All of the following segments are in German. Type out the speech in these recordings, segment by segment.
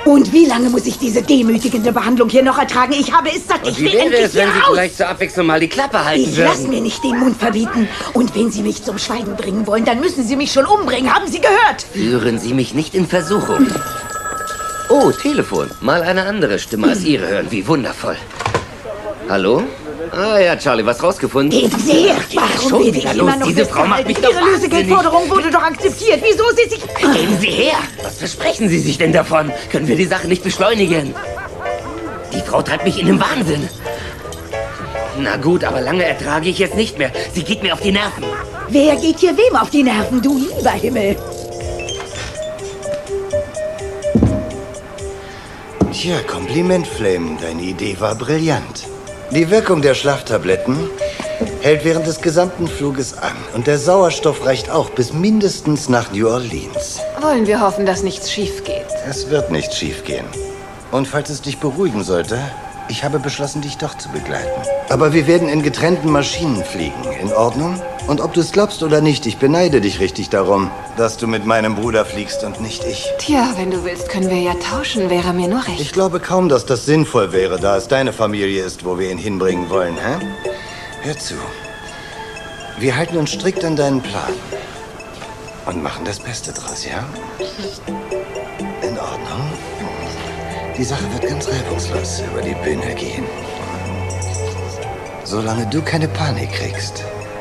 Und wie lange muss ich diese demütigende Behandlung hier noch ertragen? Ich habe es satt. Und wie wäre es, wenn Sie vielleicht zur Abwechslung mal die Klappe halten würden? Ich lasse mir nicht den Mund verbieten. Und wenn Sie mich zum Schweigen bringen wollen, dann müssen Sie mich schon umbringen. Haben Sie gehört? Führen Sie mich nicht in Versuchung. Oh, Telefon. Mal eine andere Stimme als Ihre hören. Wie wundervoll. Hallo? Ah ja, Charlie, was rausgefunden? Geben Sie her! Warum werde ich immer noch Diese Frau macht mich doch Ihre Lösegeldforderung wurde doch akzeptiert. Wieso Sie sich... Geben Sie her! Was versprechen Sie sich denn davon? Können wir die Sache nicht beschleunigen? Die Frau treibt mich in den Wahnsinn. Na gut, aber lange ertrage ich jetzt nicht mehr. Sie geht mir auf die Nerven. Wer geht hier wem auf die Nerven, du lieber Himmel? Tja, Kompliment, Flame. Deine Idee war brillant. Die Wirkung der Schlaftabletten hält während des gesamten Fluges an. Und der Sauerstoff reicht auch bis mindestens nach New Orleans. Wollen wir hoffen, dass nichts schief geht. Es wird nicht schief gehen. Und falls es dich beruhigen sollte, ich habe beschlossen, dich doch zu begleiten. Aber wir werden in getrennten Maschinen fliegen. In Ordnung? Und ob du es glaubst oder nicht, ich beneide dich richtig darum, dass du mit meinem Bruder fliegst und nicht ich. Tja, wenn du willst, können wir ja tauschen. Wäre mir nur recht. Ich glaube kaum, dass das sinnvoll wäre, da es deine Familie ist, wo wir ihn hinbringen wollen, hä? Hör zu. Wir halten uns strikt an deinen Plan. Und machen das Beste draus, ja? In Ordnung. Die Sache wird ganz reibungslos über die Bühne gehen. Solange du keine Panik kriegst.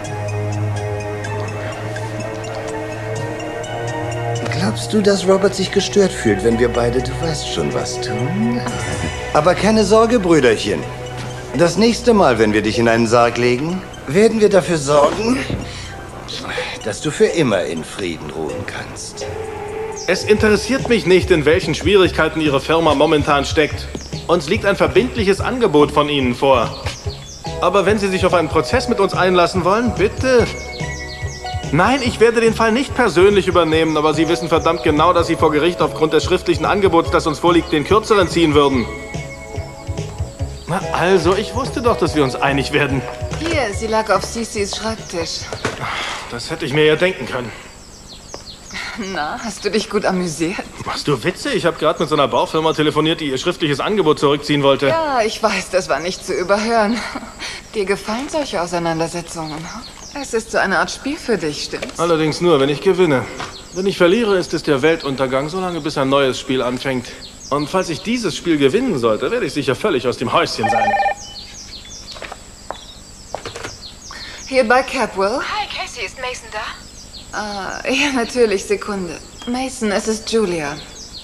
Glaubst du, dass Robert sich gestört fühlt, wenn wir beide, du weißt schon, was tun? Aber keine Sorge, Brüderchen. Das nächste Mal, wenn wir dich in einen Sarg legen, werden wir dafür sorgen, dass du für immer in Frieden ruhen kannst. Es interessiert mich nicht, in welchen Schwierigkeiten Ihre Firma momentan steckt. Uns liegt ein verbindliches Angebot von Ihnen vor. Aber wenn Sie sich auf einen Prozess mit uns einlassen wollen, bitte. Nein, ich werde den Fall nicht persönlich übernehmen, aber Sie wissen verdammt genau, dass Sie vor Gericht aufgrund des schriftlichen Angebots, das uns vorliegt, den Kürzeren ziehen würden. Na also, ich wusste doch, dass wir uns einig werden. Hier, sie lag auf Cicis Schreibtisch. Das hätte ich mir ja denken können. Na, hast du dich gut amüsiert? Machst du Witze? Ich habe gerade mit so einer Baufirma telefoniert, die ihr schriftliches Angebot zurückziehen wollte. Ja, ich weiß, das war nicht zu überhören. Dir gefallen solche Auseinandersetzungen? Es ist so eine Art Spiel für dich, stimmt's? Allerdings nur, wenn ich gewinne. Wenn ich verliere, ist es der Weltuntergang, solange bis ein neues Spiel anfängt. Und falls ich dieses Spiel gewinnen sollte, werde ich sicher völlig aus dem Häuschen sein. Hier bei Capwell. Hi, Casey, ist Mason da? Ja, natürlich, Sekunde. Mason, es ist Julia.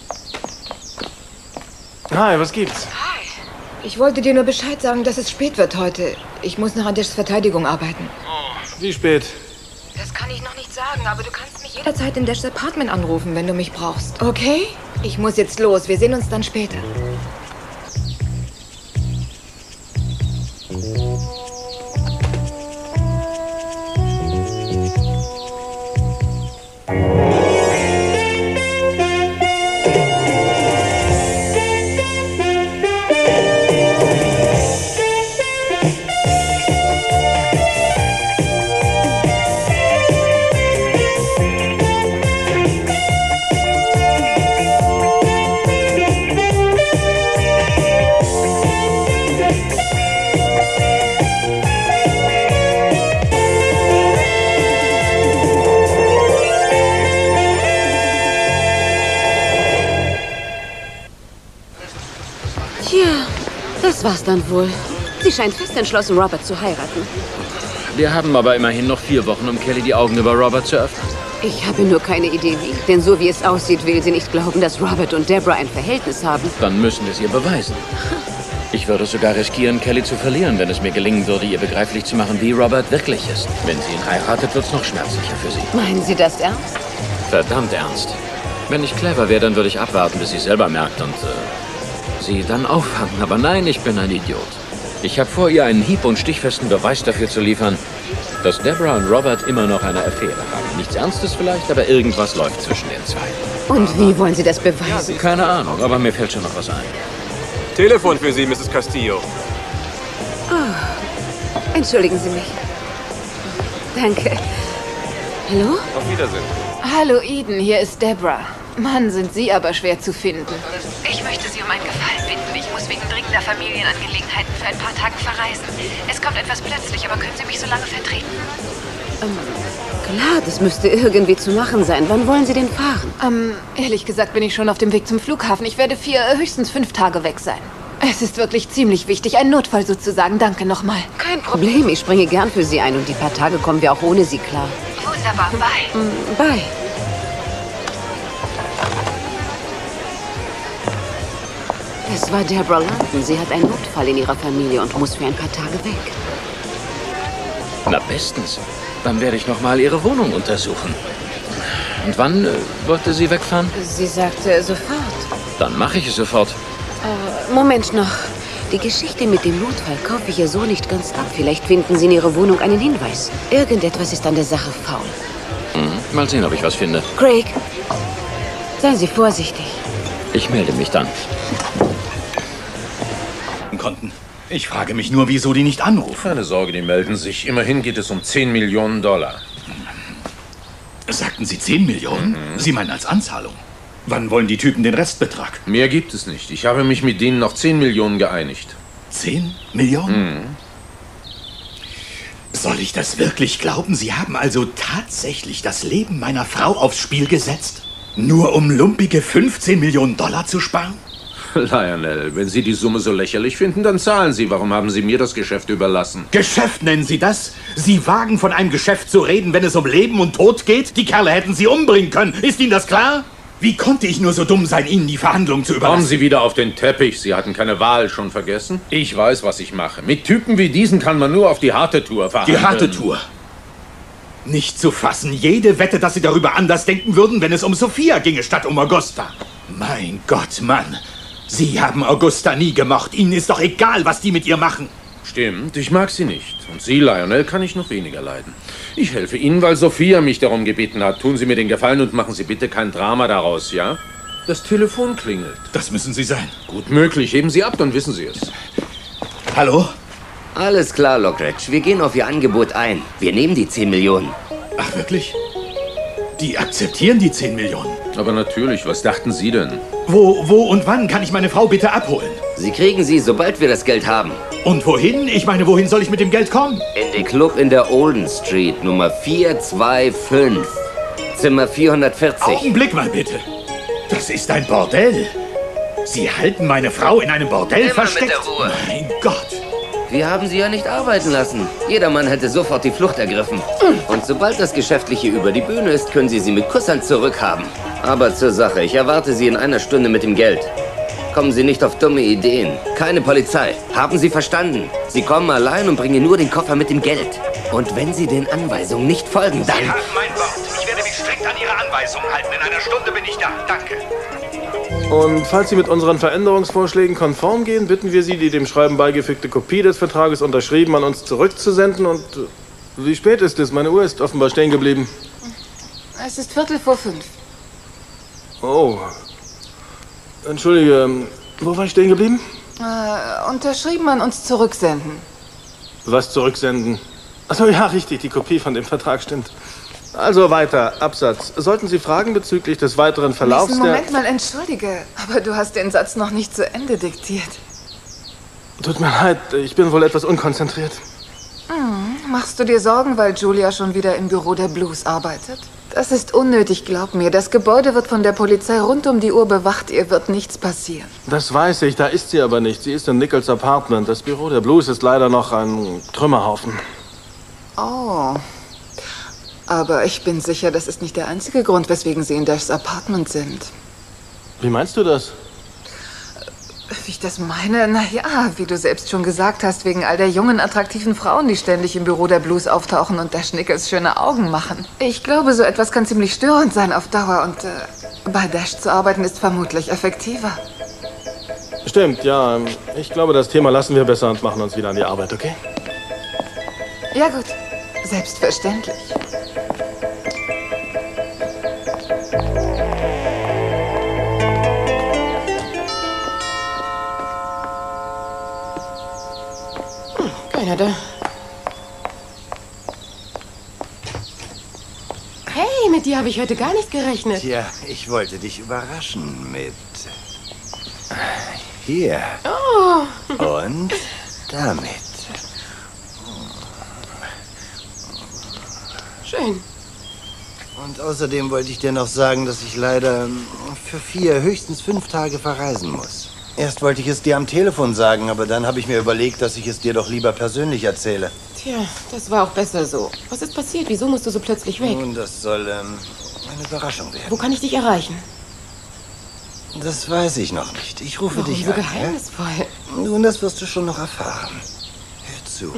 Hi, was gibt's? Hi. Ich wollte dir nur Bescheid sagen, dass es spät wird heute. Ich muss noch an Dashs Verteidigung arbeiten. Wie spät? Das kann ich noch nicht sagen, aber du kannst mich Jederzeit in Dashs Apartment anrufen, wenn du mich brauchst. Okay? Ich muss jetzt los. Wir sehen uns dann später. Das war's dann wohl. Sie scheint fest entschlossen, Robert zu heiraten. Wir haben aber immerhin noch 4 Wochen, um Kelly die Augen über Robert zu öffnen. Ich habe nur keine Idee wie. Denn so wie es aussieht, will sie nicht glauben, dass Robert und Deborah ein Verhältnis haben. Dann müssen wir es ihr beweisen. Ich würde sogar riskieren, Kelly zu verlieren, wenn es mir gelingen würde, ihr begreiflich zu machen, wie Robert wirklich ist. Wenn sie ihn heiratet, wird's noch schmerzlicher für sie. Meinen Sie das ernst? Verdammt ernst. Wenn ich clever wäre, dann würde ich abwarten, bis sie es selber merkt und sie dann auffangen. Aber nein, ich bin ein Idiot. Ich habe vor, ihr einen hieb- und stichfesten Beweis dafür zu liefern, dass Deborah und Robert immer noch eine Affäre haben. Nichts Ernstes vielleicht, aber irgendwas läuft zwischen den zwei. Und wie wollen Sie das beweisen? Keine Ahnung, aber mir fällt schon noch was ein. Telefon für Sie, Mrs. Castillo. Oh, entschuldigen Sie mich. Danke. Hallo? Auf Wiedersehen. Hallo, Eden. Hier ist Deborah. Mann, sind Sie aber schwer zu finden. Ich möchte Sie um einen Gefallen bitten. Ich muss wegen dringender Familienangelegenheiten für ein paar Tage verreisen. Es kommt etwas plötzlich, aber können Sie mich so lange vertreten? Klar, das müsste irgendwie zu machen sein. Wann wollen Sie denn fahren? Ehrlich gesagt bin ich schon auf dem Weg zum Flughafen. Ich werde 4, höchstens 5 Tage weg sein. Es ist wirklich ziemlich wichtig. Ein Notfall sozusagen. Danke nochmal. Kein Problem, ich springe gern für Sie ein und die paar Tage kommen wir auch ohne Sie klar. Wunderbar, bye. Bye. Es war Deborah London. Sie hat einen Notfall in ihrer Familie und muss für ein paar Tage weg. Na bestens. Dann werde ich noch mal Ihre Wohnung untersuchen. Und wann wollte sie wegfahren? Sie sagte sofort. Dann mache ich es sofort. Moment noch. Die Geschichte mit dem Notfall kaufe ich ihr so nicht ganz ab. Vielleicht finden Sie in Ihrer Wohnung einen Hinweis. Irgendetwas ist an der Sache faul. Mal sehen, ob ich was finde. Craig, seien Sie vorsichtig. Ich melde mich dann. Konnten. Ich frage mich nur, wieso die nicht anrufen. Keine Sorge, die melden sich. Immerhin geht es um 10 Millionen Dollar. Sagten Sie 10 Millionen? Sie meinen als Anzahlung. Wann wollen die Typen den Restbetrag? Mehr gibt es nicht. Ich habe mich mit denen auf 10 Millionen geeinigt. 10 Millionen? Soll ich das wirklich glauben? Sie haben also tatsächlich das Leben meiner Frau aufs Spiel gesetzt? Nur um lumpige 15 Millionen Dollar zu sparen? Lionel, wenn Sie die Summe so lächerlich finden, dann zahlen Sie. Warum haben Sie mir das Geschäft überlassen? Geschäft nennen Sie das? Sie wagen von einem Geschäft zu reden, wenn es um Leben und Tod geht? Die Kerle hätten Sie umbringen können. Ist Ihnen das klar? Wie konnte ich nur so dumm sein, Ihnen die Verhandlung zu überlassen? Kommen Sie wieder auf den Teppich. Sie hatten keine Wahl, schon vergessen? Ich weiß, was ich mache. Mit Typen wie diesen kann man nur auf die harte Tour verhandeln. Die harte Tour? Nicht zu fassen. Jede Wette, dass Sie darüber anders denken würden, wenn es um Sophia ginge, statt um Augusta. Mein Gott, Mann. Sie haben Augusta nie gemocht. Ihnen ist doch egal, was die mit ihr machen. Stimmt, ich mag sie nicht. Und Sie, Lionel, kann ich noch weniger leiden. Ich helfe Ihnen, weil Sophia mich darum gebeten hat. Tun Sie mir den Gefallen und machen Sie bitte kein Drama daraus, ja? Das Telefon klingelt. Das müssen Sie sein. Gut möglich. Heben Sie ab, dann wissen Sie es. Hallo? Alles klar, Lockridge. Wir gehen auf Ihr Angebot ein. Wir nehmen die 10 Millionen. Ach, wirklich? Die akzeptieren die 10 Millionen. Aber natürlich, was dachten Sie denn? Wo und wann kann ich meine Frau bitte abholen? Sie kriegen sie, sobald wir das Geld haben. Und wohin? Ich meine, wohin soll ich mit dem Geld kommen? In den Club in der Olden Street, Nummer 425, Zimmer 440. Augenblick mal bitte. Das ist ein Bordell. Sie halten meine Frau in einem Bordell Immer versteckt? mit der Ruhe. Mein Gott. Wir haben sie ja nicht arbeiten lassen. Jedermann hätte sofort die Flucht ergriffen. Und sobald das Geschäftliche über die Bühne ist, können Sie sie mit Kusshand zurückhaben. Aber zur Sache, ich erwarte Sie in einer Stunde mit dem Geld. Kommen Sie nicht auf dumme Ideen. Keine Polizei. Haben Sie verstanden? Sie kommen allein und bringen nur den Koffer mit dem Geld. Und wenn Sie den Anweisungen nicht folgen, dann... Sie haben mein Wort. Ich werde mich strikt an Ihre Anweisungen halten. In einer Stunde bin ich da. Danke. Und falls Sie mit unseren Veränderungsvorschlägen konform gehen, bitten wir Sie, die dem Schreiben beigefügte Kopie des Vertrages unterschrieben an uns zurückzusenden. Und wie spät ist es? Meine Uhr ist offenbar stehen geblieben. Es ist 4:45. Oh. Entschuldige, wo war ich stehen geblieben? Unterschrieben an uns zurücksenden. Was zurücksenden? Achso, ja, richtig, die Kopie von dem Vertrag stimmt. Also weiter, Absatz. Sollten Sie Fragen bezüglich des weiteren Verlaufs Moment mal, entschuldige, aber du hast den Satz noch nicht zu Ende diktiert. Tut mir leid, ich bin wohl etwas unkonzentriert. Machst du dir Sorgen, weil Julia schon wieder im Büro der Blues arbeitet? Das ist unnötig, glaub mir. Das Gebäude wird von der Polizei rund um die Uhr bewacht. Ihr wird nichts passieren. Das weiß ich, da ist sie aber nicht. Sie ist in Nichols Apartment. Das Büro der Blues ist leider noch ein Trümmerhaufen. Oh. Aber ich bin sicher, das ist nicht der einzige Grund, weswegen sie in Dashs Apartment sind. Wie meinst du das? Wie ich das meine? Naja, wie du selbst schon gesagt hast, wegen all der jungen, attraktiven Frauen, die ständig im Büro der Blues auftauchen und Dash Nichols schöne Augen machen. Ich glaube, so etwas kann ziemlich störend sein auf Dauer und bei Dash zu arbeiten ist vermutlich effektiver. Stimmt, ja. Ich glaube, das Thema lassen wir besser und machen uns wieder an die Arbeit, okay? Ja gut, selbstverständlich. Keiner da. Hey, mit dir hier habe ich heute gar nicht gerechnet. Tja, ich wollte dich überraschen mit... Hier. Oh. Und damit. Schön. Und außerdem wollte ich dir noch sagen, dass ich leider für 4, höchstens 5 Tage verreisen muss. Erst wollte ich es dir am Telefon sagen, aber dann habe ich mir überlegt, dass ich es dir doch lieber persönlich erzähle. Tja, das war auch besser so. Was ist passiert? Wieso musst du so plötzlich weg? Nun, das soll eine Überraschung werden. Wo kann ich dich erreichen? Das weiß ich noch nicht. Ich rufe Warum dich so an. geheimnisvoll? Ja? Nun, das wirst du schon noch erfahren. Hör zu.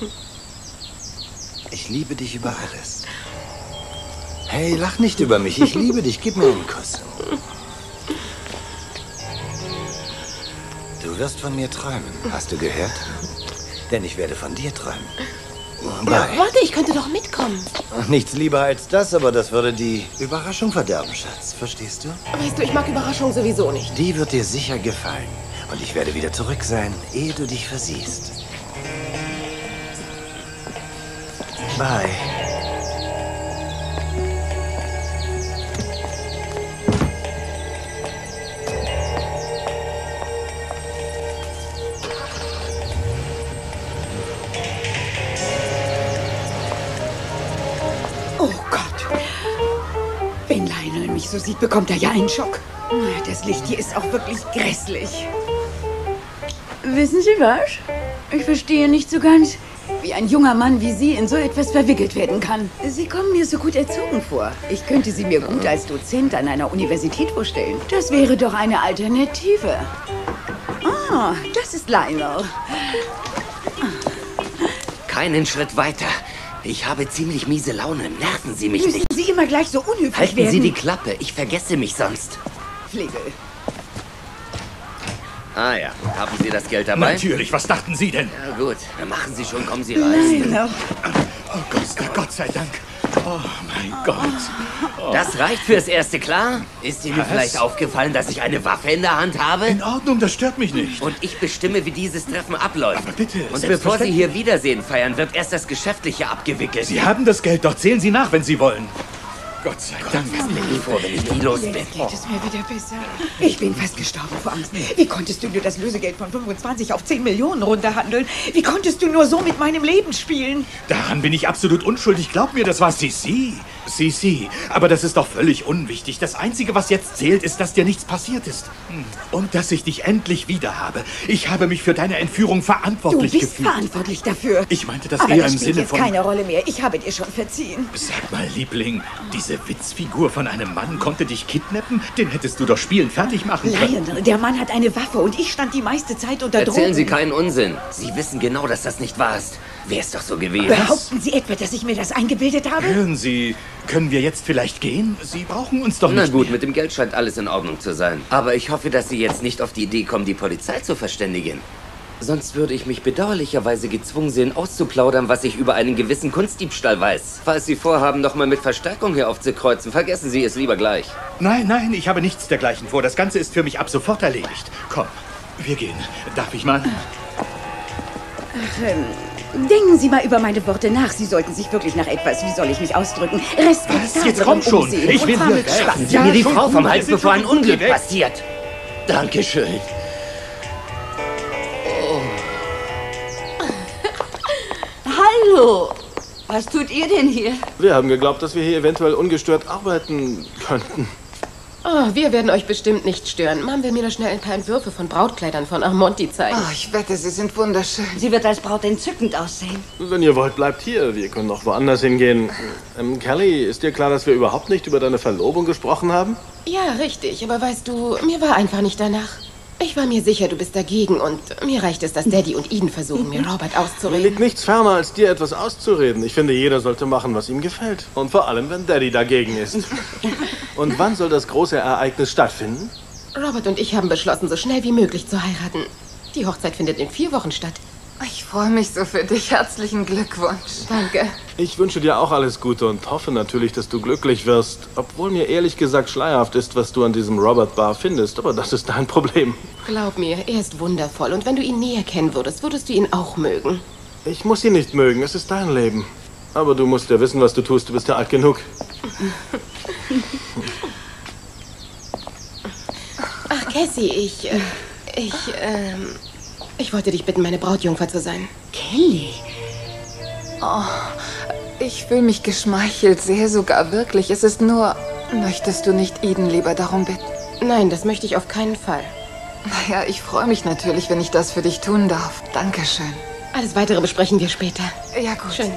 Ich liebe dich über alles. Hey, lach nicht über mich. Ich liebe dich. Gib mir einen Kuss. Du wirst von mir träumen. Hast du gehört? Denn ich werde von dir träumen. Bye. Warte, ich könnte doch mitkommen. Nichts lieber als das, aber das würde die Überraschung verderben, Schatz. Verstehst du? Weißt du, ich mag Überraschungen sowieso nicht. Die wird dir sicher gefallen. Und ich werde wieder zurück sein, ehe du dich versiehst. Bye. Oh Gott. Wenn Lionel mich so sieht, bekommt er ja einen Schock. Das Licht hier ist auch wirklich grässlich. Wissen Sie was? Ich verstehe nicht so ganz, wie ein junger Mann wie Sie in so etwas verwickelt werden kann. Sie kommen mir so gut erzogen vor. Ich könnte Sie mir gut als Dozent an einer Universität vorstellen. Das wäre doch eine Alternative. Ah, das ist Lionel. Keinen Schritt weiter. Ich habe ziemlich miese Laune. Nerven Sie mich Müssen nicht. Sie immer gleich so unhöflich Halten werden? Sie die Klappe. Ich vergesse mich sonst. Flegel. Ah ja, haben Sie das Geld dabei? Natürlich, was dachten Sie denn? Ja gut, dann machen Sie schon, kommen Sie rein. Lionel. Oh Gott sei Dank. Oh mein Gott. Oh. Das reicht fürs Erste, klar? Ist Ihnen Was? vielleicht aufgefallen, dass ich eine Waffe in der Hand habe? In Ordnung, das stört mich nicht. Und ich bestimme, wie dieses Treffen abläuft. Aber bitte, Und bevor Sie hier Wiedersehen feiern, wird erst das Geschäftliche abgewickelt. Sie haben das Geld, doch zählen Sie nach, wenn Sie wollen. Gott sei Dank. Was bin ich froh, wenn ich die los bin. Jetzt geht es mir wieder besser. Ich bin fast gestorben vor Angst. Wie konntest du nur das Lösegeld von 25 auf 10 Millionen runterhandeln? Wie konntest du nur so mit meinem Leben spielen? Daran bin ich absolut unschuldig. Glaub mir, das war Sisi. Sisi. Aber das ist doch völlig unwichtig. Das Einzige, was jetzt zählt, ist, dass dir nichts passiert ist. Und dass ich dich endlich wieder habe. Ich habe mich für deine Entführung verantwortlich Du bist gefühlt. verantwortlich dafür. Ich meinte das Aber eher das im spielt Sinne jetzt von... keine Rolle mehr. Ich habe dir schon verziehen. Sag mal, Liebling, diese Witzfigur von einem Mann konnte dich kidnappen? Den hättest du doch spielend fertig machen können. Lionel, der Mann hat eine Waffe und ich stand die meiste Zeit unter Drogen. Erzählen Sie keinen Unsinn. Sie wissen genau, dass das nicht wahr ist. Wäre es doch so gewesen. Behaupten Sie etwa, dass ich mir das eingebildet habe? Hören Sie, können wir jetzt vielleicht gehen? Sie brauchen uns doch Na nicht gut, mehr. mit dem Geld scheint alles in Ordnung zu sein. Aber ich hoffe, dass Sie jetzt nicht auf die Idee kommen, die Polizei zu verständigen. Sonst würde ich mich bedauerlicherweise gezwungen sehen, auszuplaudern, was ich über einen gewissen Kunstdiebstahl weiß. Falls Sie vorhaben, noch mal mit Verstärkung hier aufzukreuzen, vergessen Sie es lieber gleich. Nein, ich habe nichts dergleichen vor. Das Ganze ist für mich ab sofort erledigt. Komm, wir gehen. Darf ich mal? Denken Sie mal über meine Worte nach. Sie sollten sich wirklich nach etwas, wie soll ich mich ausdrücken, respektablerem Jetzt komm schon. umsehen Ich und will zwar hier mit weg. Spaß. Sie mir die schon Frau gut, vom wir Hals, sind bevor schon ein gut, Unglück geh weg. passiert. Dankeschön. Hallo! Was tut ihr denn hier? Wir haben geglaubt, dass wir hier eventuell ungestört arbeiten könnten. Oh, wir werden euch bestimmt nicht stören. Mom will mir noch schnell ein paar Entwürfe von Brautkleidern von Armonti zeigen. Oh, ich wette, sie sind wunderschön. Sie wird als Braut entzückend aussehen. Wenn ihr wollt, bleibt hier. Wir können auch woanders hingehen. Kelly, ist dir klar, dass wir überhaupt nicht über deine Verlobung gesprochen haben? Ja, richtig. Aber weißt du, mir war einfach nicht danach. Ich war mir sicher, du bist dagegen und mir reicht es, dass Daddy und Eden versuchen, mir Robert Mir auszureden. liegt nichts ferner, als dir etwas auszureden. Ich finde, jeder sollte machen, was ihm gefällt. Und vor allem, wenn Daddy dagegen ist. Und wann soll das große Ereignis stattfinden? Robert und ich haben beschlossen, so schnell wie möglich zu heiraten. Die Hochzeit findet in 4 Wochen statt. Ich freue mich so für dich. Herzlichen Glückwunsch. Danke. Ich wünsche dir auch alles Gute und hoffe natürlich, dass du glücklich wirst. Obwohl mir ehrlich gesagt schleierhaft ist, was du an diesem Robert Barr findest. Aber das ist dein Problem. Glaub mir, er ist wundervoll. Und wenn du ihn näher kennen würdest, würdest du ihn auch mögen. Ich muss ihn nicht mögen, es ist dein Leben. Aber du musst ja wissen, was du tust. Du bist ja alt genug. Ach, Cassie, ich wollte dich bitten, meine Brautjungfer zu sein. Kelly? Oh, ich fühle mich geschmeichelt, sehr sogar wirklich. Es ist nur, möchtest du nicht Eden lieber darum bitten? Nein, das möchte ich auf keinen Fall. Naja, ich freue mich natürlich, wenn ich das für dich tun darf. Dankeschön. Alles Weitere besprechen wir später. Ja, gut. Schön.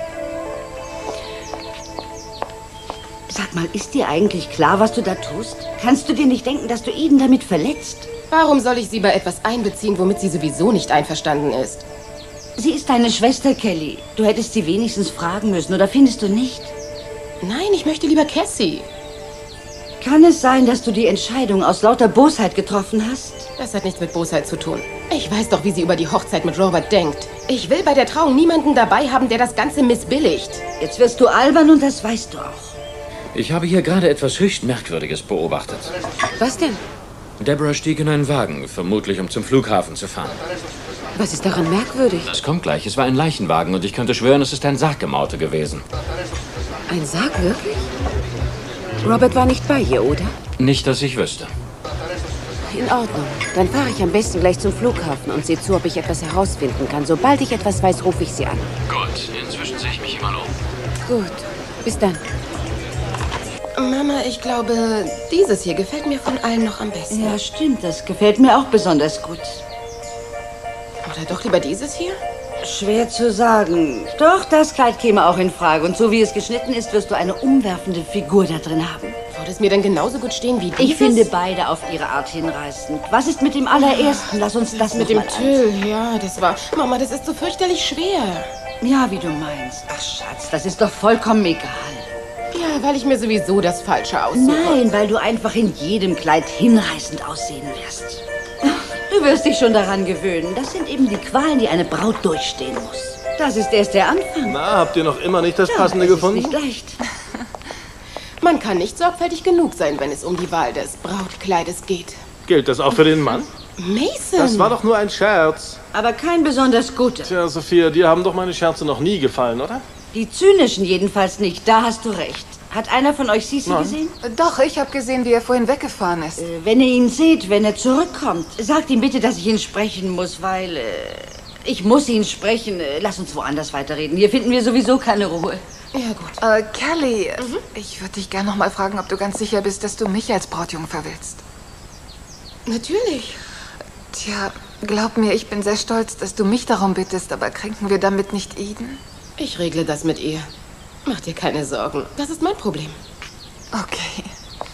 Sag mal, ist dir eigentlich klar, was du da tust? Kannst du dir nicht denken, dass du Eden damit verletzt? Warum soll ich sie bei etwas einbeziehen, womit sie sowieso nicht einverstanden ist? Sie ist deine Schwester, Kelly. Du hättest sie wenigstens fragen müssen, oder findest du nicht? Nein, ich möchte lieber Cassie. Kann es sein, dass du die Entscheidung aus lauter Bosheit getroffen hast? Das hat nichts mit Bosheit zu tun. Ich weiß doch, wie sie über die Hochzeit mit Robert denkt. Ich will bei der Trauung niemanden dabei haben, der das Ganze missbilligt. Jetzt wirst du albern und das weißt du auch. Ich habe hier gerade etwas höchst Merkwürdiges beobachtet. Was denn? Deborah stieg in einen Wagen, vermutlich um zum Flughafen zu fahren. Was ist daran merkwürdig? Es kommt gleich. Es war ein Leichenwagen und ich könnte schwören, es ist ein Sarg im Auto gewesen. Ein Sarg, wirklich? Robert war nicht bei ihr, oder? Nicht, dass ich wüsste. In Ordnung. Dann fahre ich am besten gleich zum Flughafen und sehe zu, ob ich etwas herausfinden kann. Sobald ich etwas weiß, rufe ich sie an. Gut, inzwischen sehe ich mich immer um. Gut. Bis dann. Mama, ich glaube, dieses hier gefällt mir von allen noch am besten. Ja, stimmt. Das gefällt mir auch besonders gut. Oder doch lieber dieses hier? Schwer zu sagen. Doch, das Kleid käme auch in Frage. Und so wie es geschnitten ist, wirst du eine umwerfende Figur da drin haben. Würde es mir denn genauso gut stehen wie dieses? Ich finde beide auf ihre Art hinreißend. Was ist mit dem allerersten? Lass uns das mit dem Tüll. Ja, das war... Mama, das ist so fürchterlich schwer. Ja, wie du meinst. Ach, Schatz, das ist doch vollkommen egal. Ja, weil ich mir sowieso das Falsche aussuche. Nein, weil du einfach in jedem Kleid hinreißend aussehen wirst. Du wirst dich schon daran gewöhnen. Das sind eben die Qualen, die eine Braut durchstehen muss. Das ist erst der Anfang. Na, habt ihr noch immer nicht das Passende das gefunden? Ist nicht leicht. Man kann nicht sorgfältig genug sein, wenn es um die Wahl des Brautkleides geht. Gilt das auch für den Mann? Mason! Das war doch nur ein Scherz. Aber kein besonders guter. Tja, Sophia, dir haben doch meine Scherze noch nie gefallen, oder? Die zynischen jedenfalls nicht. Da hast du recht. Hat einer von euch Sisi gesehen? Doch, ich habe gesehen, wie er vorhin weggefahren ist. Wenn ihr ihn seht, wenn er zurückkommt, sagt ihm bitte, dass ich ihn sprechen muss, weil ich muss ihn sprechen. Lass uns woanders weiterreden. Hier finden wir sowieso keine Ruhe. Ja, gut. Kelly, ich würde dich gerne noch mal fragen, ob du ganz sicher bist, dass du mich als Brautjungfer willst. Natürlich. Tja, glaub mir, ich bin sehr stolz, dass du mich darum bittest, aber kränken wir damit nicht Eden? Ich regle das mit ihr. Mach dir keine Sorgen. Das ist mein Problem. Okay.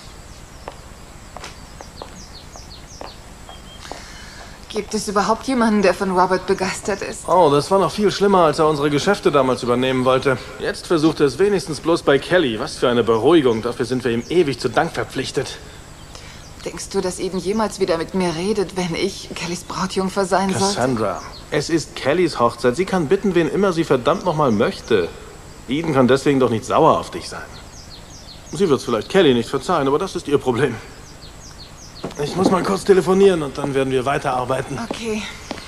Gibt es überhaupt jemanden, der von Robert begeistert ist? Oh, das war noch viel schlimmer, als er unsere Geschäfte damals übernehmen wollte. Jetzt versucht er es wenigstens bloß bei Kelly. Was für eine Beruhigung. Dafür sind wir ihm ewig zu Dank verpflichtet. Denkst du, dass Eden jemals wieder mit mir redet, wenn ich Kellys Brautjungfer sein sollte? Cassandra, es ist Kellys Hochzeit. Sie kann bitten, wen immer sie verdammt nochmal möchte. Eden kann deswegen doch nicht sauer auf dich sein. Sie wird es vielleicht Kelly nicht verzeihen, aber das ist ihr Problem. Ich muss mal kurz telefonieren und dann werden wir weiterarbeiten. Okay.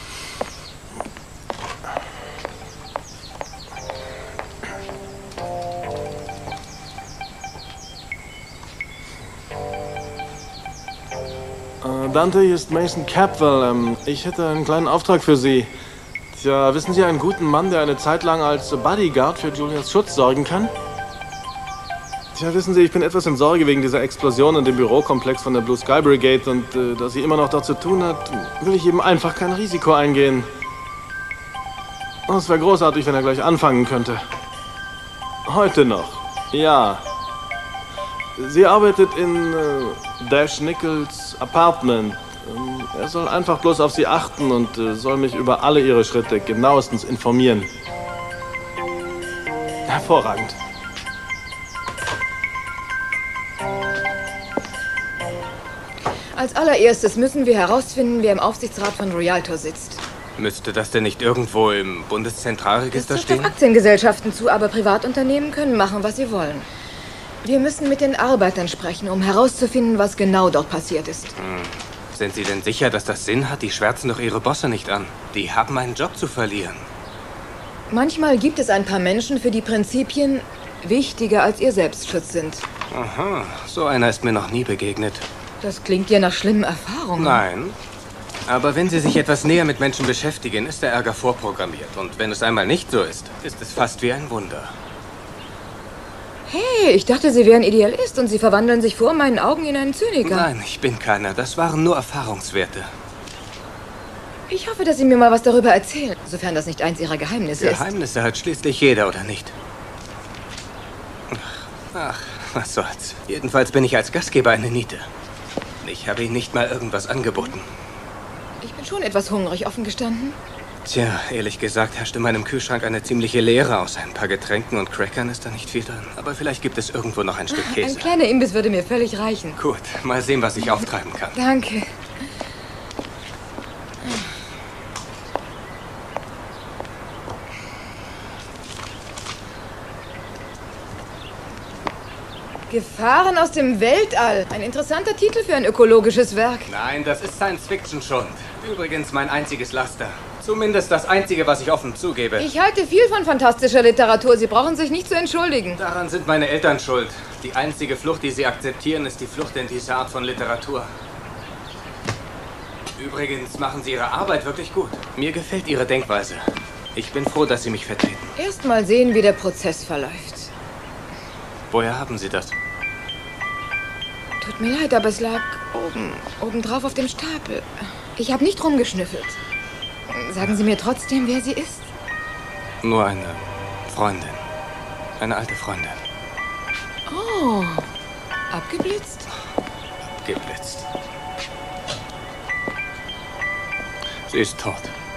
Dante, hier ist Mason Capwell. Ich hätte einen kleinen Auftrag für Sie. Tja, wissen Sie einen guten Mann, der eine Zeit lang als Bodyguard für Julias Schutz sorgen kann? Tja, wissen Sie, ich bin etwas in Sorge wegen dieser Explosion in dem Bürokomplex von der Blue Sky Brigade und da sie immer noch dort zu tun hat, will ich eben einfach kein Risiko eingehen. Oh, es wäre großartig, wenn er gleich anfangen könnte. Heute noch. Ja. Sie arbeitet in Dash Nichols Apartment. Er soll einfach bloß auf sie achten und soll mich über alle ihre Schritte genauestens informieren. Hervorragend. Als allererstes müssen wir herausfinden, wer im Aufsichtsrat von Rialto sitzt. Müsste das denn nicht irgendwo im Bundeszentralregister Das trifft stehen? Aktiengesellschaften zu, aber Privatunternehmen können machen, was sie wollen. Wir müssen mit den Arbeitern sprechen, um herauszufinden, was genau dort passiert ist. Sind Sie denn sicher, dass das Sinn hat? Die schwärzen doch ihre Bosse nicht an. Die haben einen Job zu verlieren. Manchmal gibt es ein paar Menschen, für die Prinzipien wichtiger als ihr Selbstschutz sind. Aha, so einer ist mir noch nie begegnet. Das klingt ja nach schlimmen Erfahrungen. Nein. Aber wenn Sie sich etwas näher mit Menschen beschäftigen, ist der Ärger vorprogrammiert. Und wenn es einmal nicht so ist, ist es fast wie ein Wunder. Hey, ich dachte, Sie wären Idealist und Sie verwandeln sich vor meinen Augen in einen Zyniker. Nein, ich bin keiner. Das waren nur Erfahrungswerte. Ich hoffe, dass Sie mir mal was darüber erzählen, sofern das nicht eins Ihrer Geheimnisse ist. Geheimnisse hat schließlich jeder, oder nicht? Ach, was soll's. Jedenfalls bin ich als Gastgeber eine Niete. Ich habe Ihnen nicht mal irgendwas angeboten. Ich bin schon etwas hungrig, offen gestanden. Tja, ehrlich gesagt herrscht in meinem Kühlschrank eine ziemliche Leere. Aus ein paar Getränken und Crackern ist da nicht viel drin. Aber vielleicht gibt es irgendwo noch ein Stück Käse. Ein kleiner Imbiss würde mir völlig reichen. Gut, mal sehen, was ich auftreiben kann. Danke. Gefahren aus dem Weltall. Ein interessanter Titel für ein ökologisches Werk. Nein, das ist Science-Fiction-Schund. Übrigens mein einziges Laster. Zumindest das einzige, was ich offen zugebe. Ich halte viel von fantastischer Literatur. Sie brauchen sich nicht zu entschuldigen. Daran sind meine Eltern schuld. Die einzige Flucht, die sie akzeptieren, ist die Flucht in diese Art von Literatur. Übrigens machen sie ihre Arbeit wirklich gut. Mir gefällt ihre Denkweise. Ich bin froh, dass sie mich vertreten. Erst mal sehen, wie der Prozess verläuft. Woher haben Sie das? Tut mir leid, aber es lag obendrauf auf dem Stapel. Ich habe nicht rumgeschnüffelt. Sagen Sie mir trotzdem, wer sie ist? Nur eine Freundin. Eine alte Freundin. Oh, abgeblitzt? Abgeblitzt. Sie ist tot.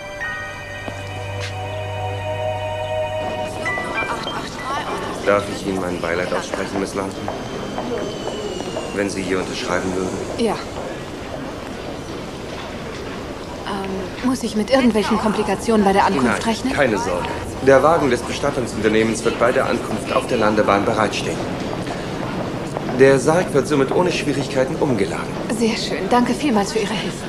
Darf ich Ihnen mein Beileid aussprechen, Miss London? Wenn Sie hier unterschreiben würden? Ja. Muss ich mit irgendwelchen Komplikationen bei der Ankunft Nein, rechnen? keine Sorge. Der Wagen des Bestattungsunternehmens wird bei der Ankunft auf der Landebahn bereitstehen. Der Sarg wird somit ohne Schwierigkeiten umgeladen. Sehr schön. Danke vielmals für Ihre Hilfe.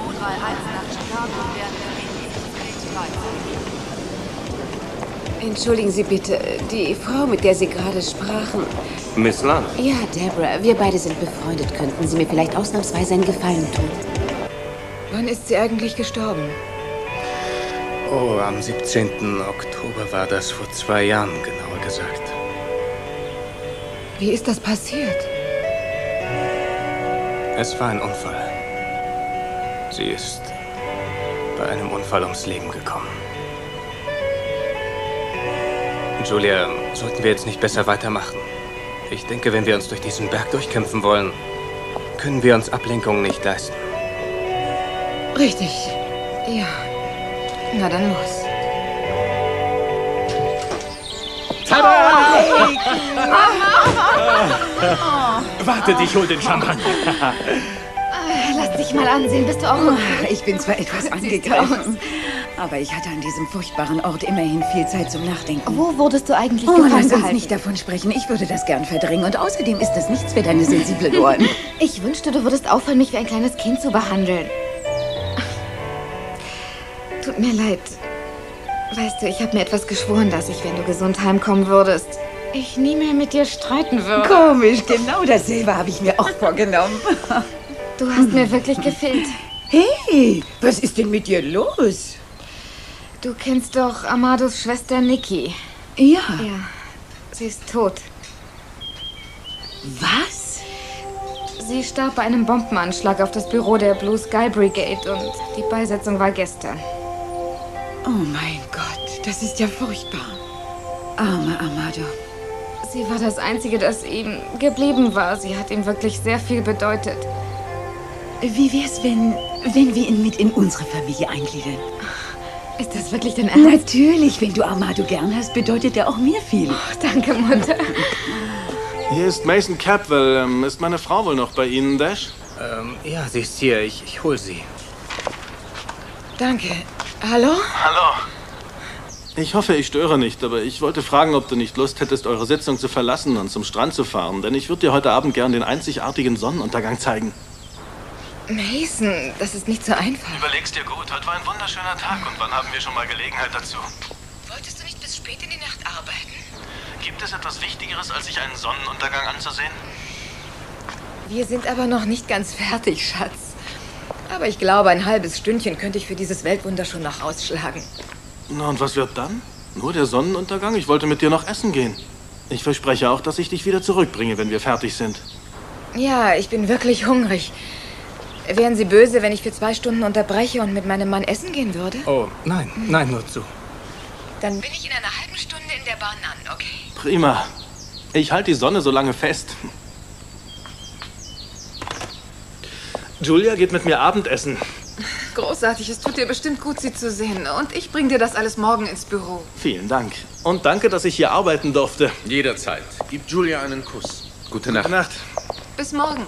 Entschuldigen Sie bitte, die Frau, mit der Sie gerade sprachen. Miss Lund? Ja, Deborah, wir beide sind befreundet. Könnten Sie mir vielleicht ausnahmsweise einen Gefallen tun? Wann ist sie eigentlich gestorben? Oh, am 17. Oktober war das, vor 2 Jahren, genauer gesagt. Wie ist das passiert? Es war ein Unfall. Sie ist bei einem Unfall ums Leben gekommen. Julia, sollten wir jetzt nicht besser weitermachen? Ich denke, wenn wir uns durch diesen Berg durchkämpfen wollen, können wir uns Ablenkungen nicht leisten. Richtig. Ja. Na dann los. Warte, ich hol den Champagner. Lass dich mal ansehen, bist du auch hungrig? Ich bin zwar etwas angegriffen, aber ich hatte an diesem furchtbaren Ort immerhin viel Zeit zum Nachdenken. Wo wurdest du eigentlich Lass gefangen uns gehalten? nicht davon sprechen. Ich würde das gern verdrängen. Und außerdem ist das nichts für deine sensiblen Ohren. Ich wünschte, du würdest aufhören, mich wie ein kleines Kind zu behandeln. Tut mir leid. Weißt du, ich habe mir etwas geschworen, dass ich, wenn du gesund heimkommen würdest, ich nie mehr mit dir streiten würde. Komisch, genau dasselbe habe ich mir auch vorgenommen. Du hast mir wirklich gefehlt. Hey, was ist denn mit dir los? Du kennst doch Amados Schwester Nikki. Ja. Ja, sie ist tot. Was? Sie starb bei einem Bombenanschlag auf das Büro der Blue Sky Brigade und die Beisetzung war gestern. Oh mein Gott, das ist ja furchtbar. Arme Amado. Sie war das Einzige, das ihm geblieben war. Sie hat ihm wirklich sehr viel bedeutet. Wie wär's, wenn wir ihn mit in unsere Familie eingliedern? Ist das wirklich dein Ernst? Natürlich, wenn du Amado gern hast, bedeutet er auch mir viel. Oh, danke, Mutter. Hier ist Mason Capwell. Ist meine Frau wohl noch bei Ihnen, Dash? Ja, sie ist hier. Ich hol sie. Danke. Hallo? Hallo. Ich hoffe, ich störe nicht, aber ich wollte fragen, ob du nicht Lust hättest, eure Sitzung zu verlassen und zum Strand zu fahren. Denn ich würde dir heute Abend gern den einzigartigen Sonnenuntergang zeigen. Mason, das ist nicht so einfach. Überleg's dir gut. Heute war ein wunderschöner Tag. Und wann haben wir schon mal Gelegenheit dazu? Wolltest du nicht bis spät in die Nacht arbeiten? Gibt es etwas Wichtigeres, als sich einen Sonnenuntergang anzusehen? Wir sind aber noch nicht ganz fertig, Schatz. Aber ich glaube, ein halbes Stündchen könnte ich für dieses Weltwunder schon noch ausschlagen. Na, und was wird dann? Nur der Sonnenuntergang? Ich wollte mit dir noch essen gehen. Ich verspreche auch, dass ich dich wieder zurückbringe, wenn wir fertig sind. Ja, ich bin wirklich hungrig. Wären Sie böse, wenn ich für 2 Stunden unterbreche und mit meinem Mann essen gehen würde? Oh, nein, nur zu. Dann bin ich in einer halben Stunde in der Bahn an, okay? Prima. Ich halte die Sonne so lange fest. Julia geht mit mir Abendessen. Großartig, es tut dir bestimmt gut, Sie zu sehen. Und ich bringe dir das alles morgen ins Büro. Vielen Dank. Und danke, dass ich hier arbeiten durfte. Jederzeit. Gib Julia einen Kuss. Gute Nacht. Gute Nacht. Bis morgen.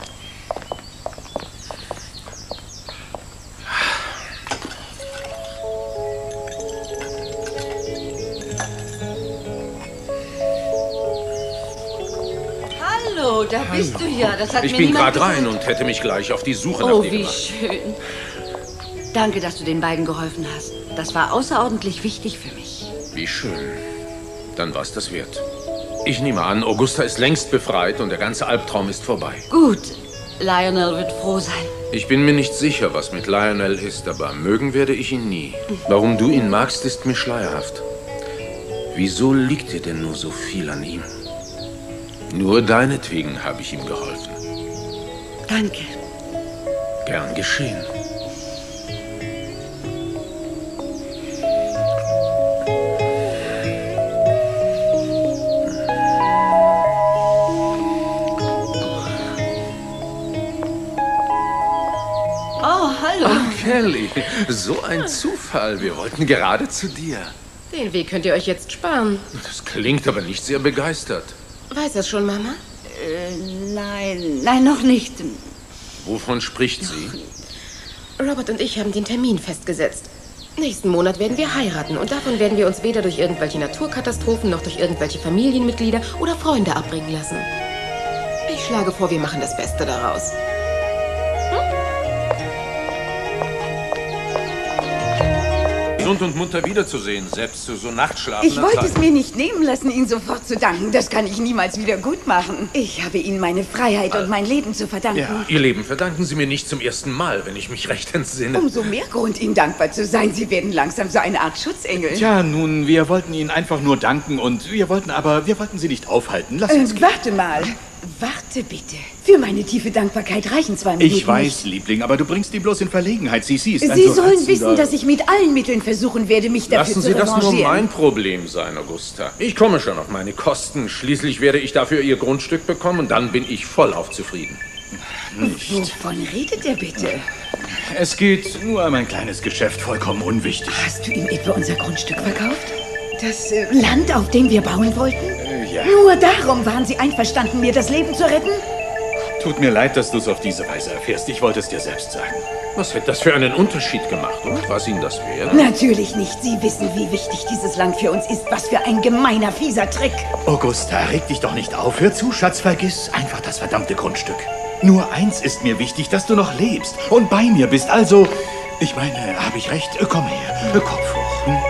Hallo, da bist du ja. Das hat Ich mir bin niemand gerade rein gesagt. und hätte mich gleich auf die Suche nach Oh, dir wie gemacht. schön. Danke, dass du den beiden geholfen hast. Das war außerordentlich wichtig für mich. Wie schön. Dann war es das wert. Ich nehme an, Augusta ist längst befreit und der ganze Albtraum ist vorbei. Gut, Lionel wird froh sein. Ich bin mir nicht sicher, was mit Lionel ist, aber mögen werde ich ihn nie. Warum du ihn magst, ist mir schleierhaft. Wieso liegt dir denn nur so viel an ihm? Nur deinetwegen habe ich ihm geholfen. Danke. Gern geschehen. Oh, hallo. Kelly, so ein Zufall. Wir wollten gerade zu dir. Den Weg könnt ihr euch jetzt sparen. Das klingt aber nicht sehr begeistert. Weiß das schon, Mama? Nein, noch nicht. Wovon spricht sie? Robert und ich haben den Termin festgesetzt. Nächsten Monat werden wir heiraten und davon werden wir uns weder durch irgendwelche Naturkatastrophen noch durch irgendwelche Familienmitglieder oder Freunde abbringen lassen. Ich schlage vor, wir machen das Beste daraus. Gesund und munter wiederzusehen, selbst zu so nachtschlafender Ich wollte Zeit. es mir nicht nehmen lassen, Ihnen sofort zu danken. Das kann ich niemals wieder gut machen. Ich habe Ihnen meine Freiheit und mein Leben zu verdanken. Ja, Ihr Leben verdanken Sie mir nicht zum ersten Mal, wenn ich mich recht entsinne. Umso mehr Grund, Ihnen dankbar zu sein. Sie werden langsam so eine Art Schutzengel. Tja, nun, wir wollten Ihnen einfach nur danken und wir wollten Sie nicht aufhalten. Lass uns gehen. Warte mal. Warte bitte. Für meine tiefe Dankbarkeit reichen 2 Minuten Ich weiß, nicht. Liebling, aber du bringst die bloß in Verlegenheit. Sie ist ein Sie so sollen reizender- wissen, dass ich mit allen Mitteln versuchen werde, mich dafür Lassen zu Sie das nur revanchieren. mein Problem sein, Augusta. Ich komme schon auf meine Kosten. Schließlich werde ich dafür Ihr Grundstück bekommen und dann bin ich vollauf zufrieden. Nicht. Wovon redet er bitte? Es geht nur um ein kleines Geschäft, vollkommen unwichtig. Hast du ihm etwa unser Grundstück verkauft? Das Land, auf dem wir bauen wollten? Ja. Nur darum waren Sie einverstanden, mir das Leben zu retten? Tut mir leid, dass du es auf diese Weise erfährst. Ich wollte es dir selbst sagen. Was hätte das für einen Unterschied gemacht? Und was Ihnen das wert? Natürlich nicht. Sie wissen, wie wichtig dieses Land für uns ist. Was für ein gemeiner, fieser Trick. Augusta, reg dich doch nicht auf. Hör zu, Schatz, vergiss einfach das verdammte Grundstück. Nur eins ist mir wichtig, dass du noch lebst und bei mir bist. Also, ich meine, habe ich recht? Komm her, Kopf hoch. Hm?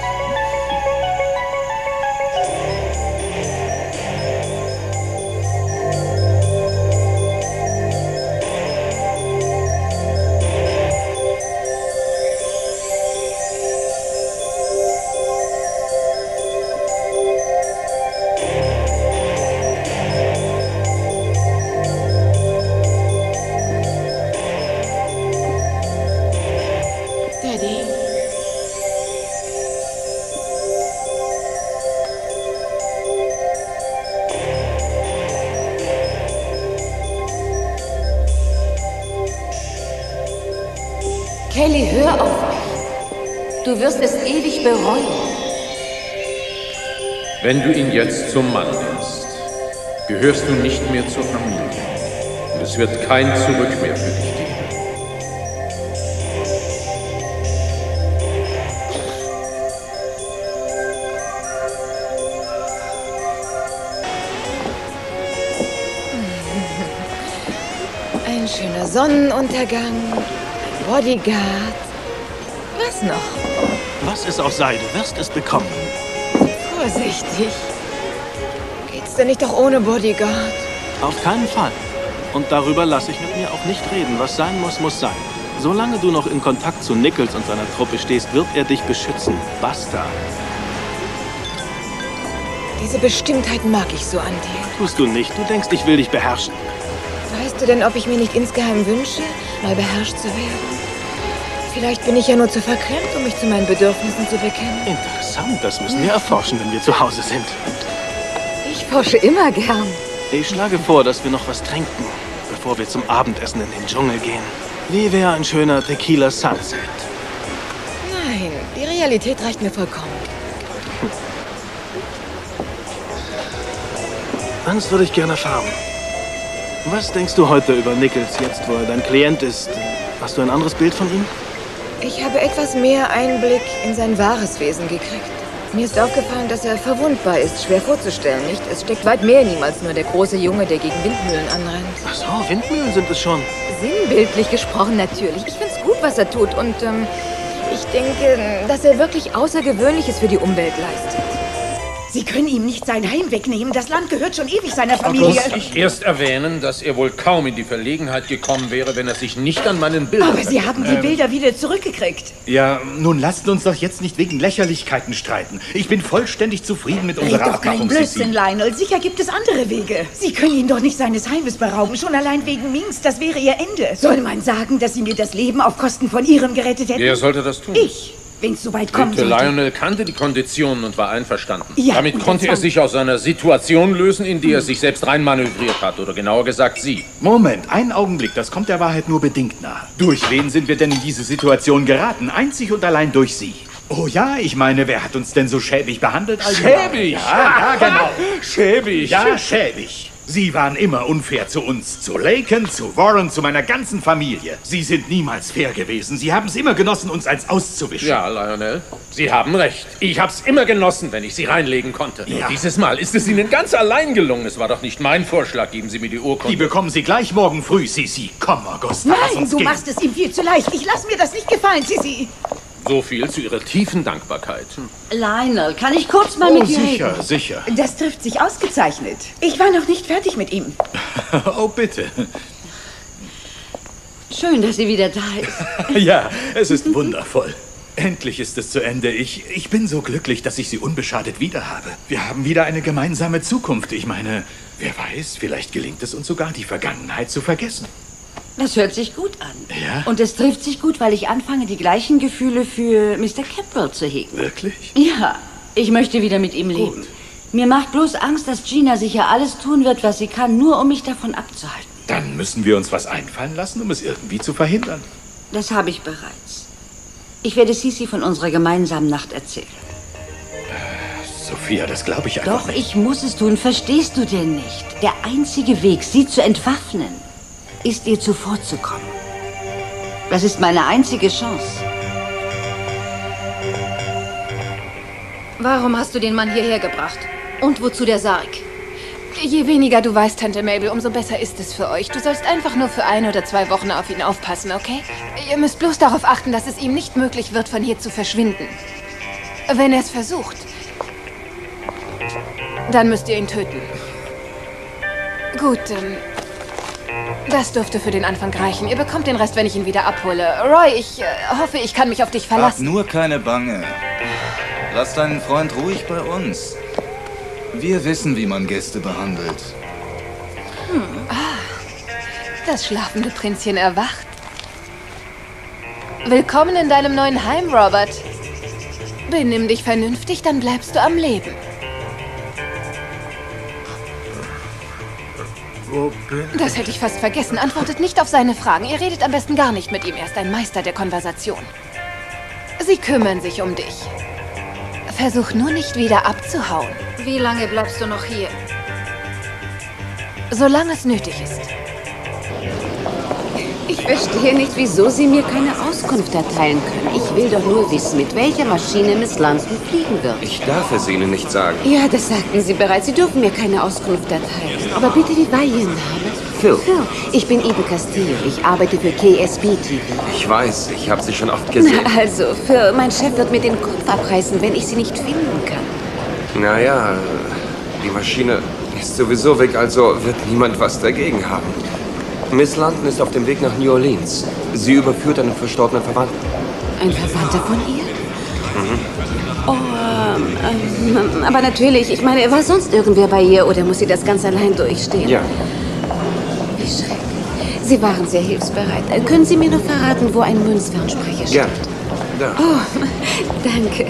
Daddy. Kelly, hör auf mich. Du wirst es ewig bereuen. Wenn du ihn jetzt zum Mann nimmst, gehörst du nicht mehr zur Familie. Und es wird kein Zurück mehr für dich geben. Ein schöner Sonnenuntergang, ein Bodyguard. Was noch? Was es auch sei, du wirst es bekommen. Vorsichtig. willst denn nicht doch ohne Bodyguard? Auf keinen Fall. Und darüber lasse ich mit mir auch nicht reden. Was sein muss, muss sein. Solange du noch in Kontakt zu Nichols und seiner Truppe stehst, wird er dich beschützen. Basta. Diese Bestimmtheit mag ich so an dir. Tust du nicht. Du denkst, ich will dich beherrschen. Weißt du denn, ob ich mir nicht insgeheim wünsche, mal beherrscht zu werden? Vielleicht bin ich ja nur zu verklemmt, um mich zu meinen Bedürfnissen zu bekennen. Interessant, das müssen wir erforschen, wenn wir zu Hause sind. Ich forsche immer gern. Ich schlage vor, dass wir noch was trinken, bevor wir zum Abendessen in den Dschungel gehen. Wie wäre ein schöner Tequila Sunset? Nein, die Realität reicht mir vollkommen. Eins würde ich gerne erfahren. Was denkst du heute über Nichols, jetzt wo er dein Klient ist? Hast du ein anderes Bild von ihm? Ich habe etwas mehr Einblick in sein wahres Wesen gekriegt. Mir ist aufgefallen, dass er verwundbar ist, schwer vorzustellen, nicht? Es steckt weit mehr in ihm als nur der große Junge, der gegen Windmühlen anrennt. Ach so, Windmühlen sind es schon. Sinnbildlich gesprochen natürlich. Ich find's gut, was er tut und ich denke, dass er wirklich Außergewöhnliches für die Umwelt leistet. Sie können ihm nicht sein Heim wegnehmen. Das Land gehört schon ewig seiner Familie. Muss ich erst erwähnen, dass er wohl kaum in die Verlegenheit gekommen wäre, wenn er sich nicht an meinen Bildern... Aber Sie haben die Bilder wieder zurückgekriegt. Ja, nun lasst uns doch jetzt nicht wegen Lächerlichkeiten streiten. Ich bin vollständig zufrieden mit unserer Red doch kein Abmachung, Blödsinn, Sissi. Lionel. Sicher gibt es andere Wege. Sie können ihn doch nicht seines Heimes berauben. Schon allein wegen Minks. Das wäre Ihr Ende. Soll man sagen, dass Sie mir das Leben auf Kosten von Ihrem gerettet hätten? Wer sollte das tun? Ich. Wenn es so weit kommen Bitte, sollte. Lionel kannte die Konditionen und war einverstanden. Ja, Damit und konnte jetzt er sich aus einer Situation lösen, in die er sich selbst reinmanövriert hat. Oder genauer gesagt, Sie. Moment, einen Augenblick, das kommt der Wahrheit nur bedingt nahe. Durch wen sind wir denn in diese Situation geraten? Einzig und allein durch Sie. Oh ja, ich meine, wer hat uns denn so schäbig behandelt? Schäbig? Ja, genau. Schäbig? Ja, schäbig. Sie waren immer unfair zu uns, zu Laken, zu Warren, zu meiner ganzen Familie. Sie sind niemals fair gewesen. Sie haben es immer genossen, uns eins auszuwischen. Ja, Lionel, Sie haben recht. Ich hab's immer genossen, wenn ich Sie reinlegen konnte. Ja. Und dieses Mal ist es Ihnen ganz allein gelungen. Es war doch nicht mein Vorschlag. Geben Sie mir die Urkunde. Die bekommen Sie gleich morgen früh, Sissi. Komm, Augusta, lass Nein, uns du gehen. machst es ihm viel zu leicht. Ich lasse mir das nicht gefallen, Sissi. So viel zu Ihrer tiefen Dankbarkeit. Lionel, kann ich kurz mal mit dir reden? Sicher. Das trifft sich ausgezeichnet. Ich war noch nicht fertig mit ihm. Oh, bitte. Schön, dass sie wieder da ist. Ja, es ist wundervoll. Endlich ist es zu Ende. Ich bin so glücklich, dass ich Sie unbeschadet wieder habe. Wir haben wieder eine gemeinsame Zukunft. Ich meine, wer weiß, vielleicht gelingt es uns sogar, die Vergangenheit zu vergessen. Das hört sich gut an. Ja? Und es trifft sich gut, weil ich anfange, die gleichen Gefühle für Mr. Campbell zu hegen. Wirklich? Ja, ich möchte wieder mit ihm leben. Mir macht bloß Angst, dass Gina sicher alles tun wird, was sie kann, nur um mich davon abzuhalten. Dann müssen wir uns was einfallen lassen, um es irgendwie zu verhindern. Das habe ich bereits. Ich werde Sissi von unserer gemeinsamen Nacht erzählen. Sophia, das glaube ich einfach Doch, nicht. ich muss es tun. Verstehst du denn nicht? Der einzige Weg, sie zu entwaffnen, ist, ihr zuvorzukommen. Das ist meine einzige Chance. Warum hast du den Mann hierher gebracht? Und wozu der Sarg? Je weniger du weißt, Tante Mabel, umso besser ist es für euch. Du sollst einfach nur für 1 oder 2 Wochen auf ihn aufpassen, okay? Ihr müsst bloß darauf achten, dass es ihm nicht möglich wird, von hier zu verschwinden. Wenn er es versucht, dann müsst ihr ihn töten. Gut, das dürfte für den Anfang reichen. Ihr bekommt den Rest, wenn ich ihn wieder abhole. Roy, ich hoffe, ich kann mich auf dich Hab verlassen. nur keine Bange. Lass deinen Freund ruhig bei uns. Wir wissen, wie man Gäste behandelt. Das schlafende Prinzchen erwacht. Willkommen in deinem neuen Heim, Robert. Benimm dich vernünftig, dann bleibst du am Leben. Wo bin Das hätte ich fast vergessen. Antwortet nicht auf seine Fragen. Ihr redet am besten gar nicht mit ihm. Er ist ein Meister der Konversation. Sie kümmern sich um dich. Versuch nur nicht wieder abzuhauen. Wie lange bleibst du noch hier? Solange es nötig ist. Ich verstehe nicht, wieso Sie mir keine Auskunft erteilen können. Ich will doch nur wissen, mit welcher Maschine Miss Lansbury fliegen wird. Ich darf es Ihnen nicht sagen. Ja, das sagten Sie bereits. Sie dürfen mir keine Auskunft erteilen. Aber bitte, wie war Ihr Name? Phil. Phil. Ich bin Eva Castillo. Ich arbeite für KSB TV. Ich weiß, ich habe Sie schon oft gesehen. Na, also, Phil, mein Chef wird mir den Kopf abreißen, wenn ich Sie nicht finden kann. Naja, die Maschine... ist sowieso weg, also wird niemand was dagegen haben. Miss London ist auf dem Weg nach New Orleans. Sie überführt einen verstorbenen Verwandten. Ein Verwandter von ihr? Mhm. Oh, aber natürlich, ich meine, war sonst irgendwer bei ihr oder muss sie das ganz allein durchstehen? Ja. Wie schrecklich. Sie waren sehr hilfsbereit. Können Sie mir noch verraten, wo ein Münzfernsprecher steht? Ja. Da. Oh, danke.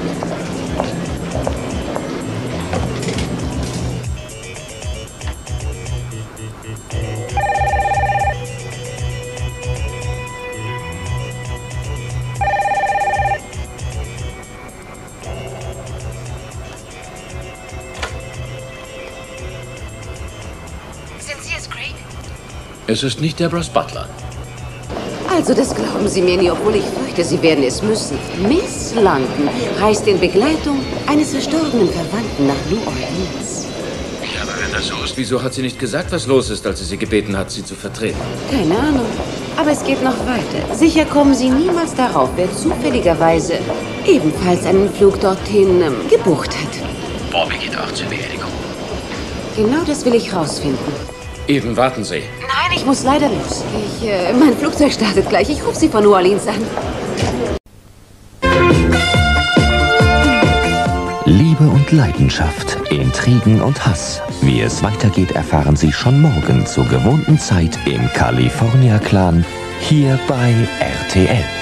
Es ist nicht Deborahs Butler. Also, das glauben Sie mir nie, obwohl ich fürchte, Sie werden es müssen. Miss London reist in Begleitung eines verstorbenen Verwandten nach New Orleans. Ja, aber wenn das so ist, wieso hat sie nicht gesagt, was los ist, als sie sie gebeten hat, sie zu vertreten? Keine Ahnung. Aber es geht noch weiter. Sicher kommen Sie niemals darauf, wer zufälligerweise ebenfalls einen Flug dorthin gebucht hat. Bobby geht auch zur Beerdigung. Genau das will ich rausfinden. Eben, warten Sie. Nein, ich muss leider los. Mein Flugzeug startet gleich. Ich rufe Sie von New Orleans an. Liebe und Leidenschaft, Intrigen und Hass. Wie es weitergeht, erfahren Sie schon morgen zur gewohnten Zeit im California Clan, hier bei RTL.